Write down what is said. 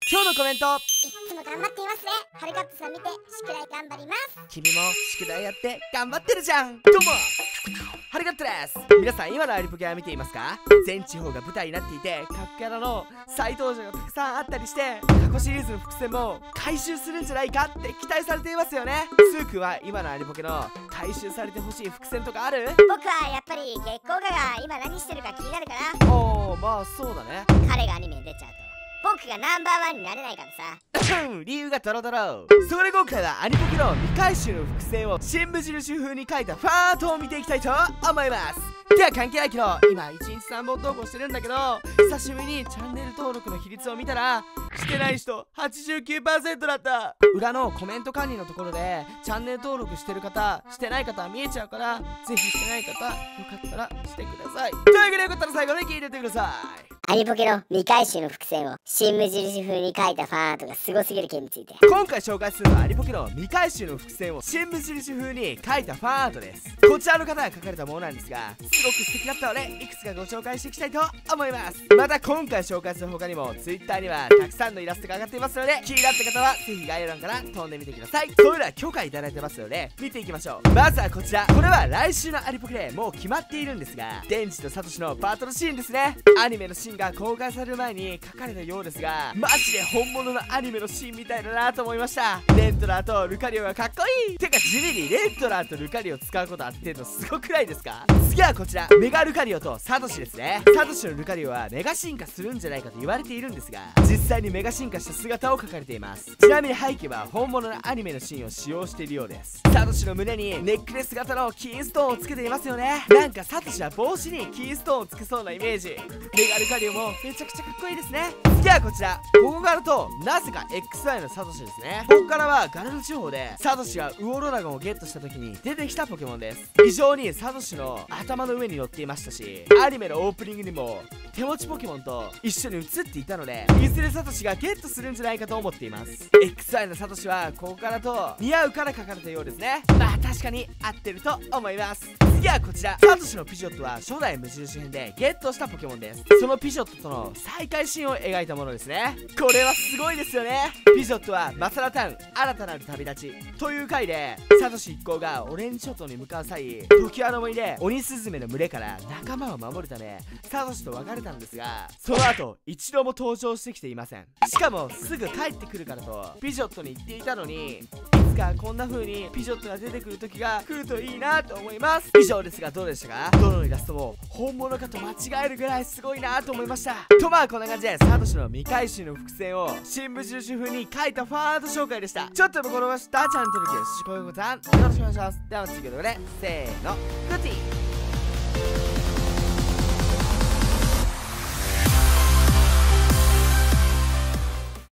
今日のコメント。 いつも頑張っていますね。はるかっぷさん見て宿題頑張ります。 君も宿題やって頑張ってるじゃん。どうもはるかっぷです。皆さん今のアニポケは見ていますか？全地方が舞台になっていて、各キャラの再登場がたくさんあったりして、過去シリーズの伏線も回収するんじゃないかって期待されていますよね。スークは今のアニポケの回収されてほしい伏線とかある？ 僕はやっぱり月光河が今何してるか気になるかな。 おー、まあそうだね。 彼がアニメに出ちゃうと僕がナンバーワンになれないからさ。 理由がドロドロ。そこで今回はアニポケの未回収の伏線を新無印風に書いたファートを見ていきたいと思います。では関係ないけど、今1日3本投稿してるんだけど、久しぶりにチャンネル登録の比率を見たらしてない人 89% だった。裏のコメント管理のところでチャンネル登録してる方してない方は見えちゃうから、ぜひしてない方よかったらしてください。というわけでよかったら最後まで聞いてってください。 アニポケの未回収の伏線を新無印風に書いたファンアートがすごすぎる件について。 今回紹介するのはアニポケの未回収の伏線を新無印風に書いたファンアートです。こちらの方が書かれたものなんですが、すごく素敵だったのでいくつかご紹介していきたいと思います。また今回紹介する他にも Twitter にはたくさんのイラストが上がっていますので、気になった方はぜひ概要欄から飛んでみてください。それでは許可いただいてますので見ていきましょう。まずはこちら。これは来週のアニポケでもう決まっているんですが、デンジとサトシのバトルシーンですね。アニメのシーンが公開される前に書かれたようですが、マジで本物のアニメのシーンみたいだなと思いました。レントラーとルカリオがかっこいい。てか地味にレントラーとルカリオを使うことあってんのすごくないですか？次はこちら、メガルカリオとサトシですね。サトシのルカリオはメガ進化するんじゃないかと言われているんですが、実際にメガ進化した姿を描かれています。ちなみに背景は本物のアニメのシーンを使用しているようです。サトシの胸にネックレス型のキーストーンをつけていますよね。なんかサトシは帽子にキーストーンをつけそうなイメージ。メガルカリオもめちゃくちゃかっこいいですね。次はこちら、ここからとなぜか XY のサトシですね。ここからはガルル地方でサトシがウオロラゴンをゲットした時に出てきたポケモンです。非常にサトシの頭の上に乗っていましたし、アニメのオープニングにも手持ちポケモンと一緒に映っていたので、いずれサトシがゲットするんじゃないかと思っています。 XY のサトシはここからと似合うから書かれたようですね。まあ確かに合ってると思います。次はこちら、サトシのピジョットは初代無印編でゲットしたポケモンです。そのピジョットとの再会シーンを描いたものですね。これはすごいですよね。ピジョットはマサラタウン新たなる旅立ちという回で、サトシ一行がオレンジ諸島に向かう際、時輪の森で鬼スズメの群れから仲間を守るためサトシと別れたんですが、その後一度も登場してきていません。しかもすぐ帰ってくるからとピジョットに言っていたのに、いつかこんな風にピジョットが出てくる時が来るといいなと思います。以上ですがどうでしたか？どのイラストも本物かと間違えるぐらいすごいなと思いました。とまあこんな感じでサトシの未回収の伏線を新無印風に書いたファンアート紹介でした。ちょっと心ましたチャンネル登録、高評価ボタンよろしくお願いします。では次の動画でせーの、グッディー。